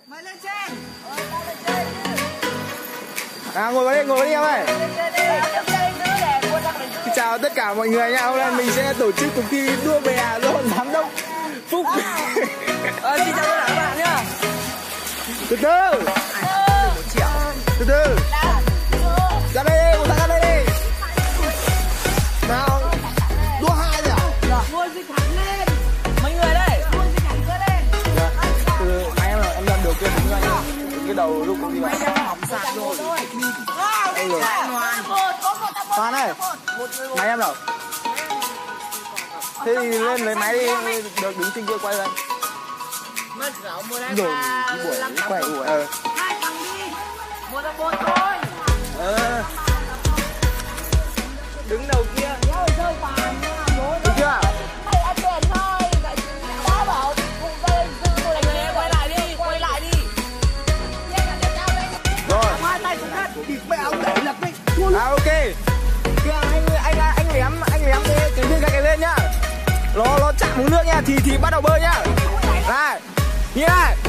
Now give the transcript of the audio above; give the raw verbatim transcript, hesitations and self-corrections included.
Mày lên trên. À ngồi vào đây, ngồi vào đi em ơi. Xin chào tất cả mọi người nha. Hôm nay mình sẽ tổ chức cuộc thi đua bè do giám đốc Phúc. Ờ, xin chào tất cả các bạn nhá. Từ từ. một triệu. Từ từ. Ra đây đi, một thằng ra đây đi. Nào. Đua hai rồi à? Đua dịch thẳng lên. Mấy người đây. Đua dịch thẳng đưa lên. Từ máy em là em làm điều kiện đúng rồi. Cái đầu lúc cũng đi vào. Mấy em hỏng sạc rồi. Đây rồi. Hoàn ơi. Máy em đâu? Thế thì lên lấy máy đi, được đứng trên kia quay lên. Mất rộng một hai Rồi, ba. cái buổi quay buổi ờ. Hai thằng đi. Một thằng một thôi. Ờ. Đứng đầu kia. Nhớ rơi bàn nha. Được chưa? Mày ăn tiền thôi, vậy đã bảo cùng dây dư tôi đánh Quay, quay lại đi, quay lại đi. Rồi. Hai tay xuống đất. Địt mẹ ông đẩy lật đi. À ok. Kia anh anh anh lém anh lém cái cái viên gạch này lên nhá. Nó nó chạm xuống nước nha thì thì bắt đầu bơi nhá. Này. Nhìn này.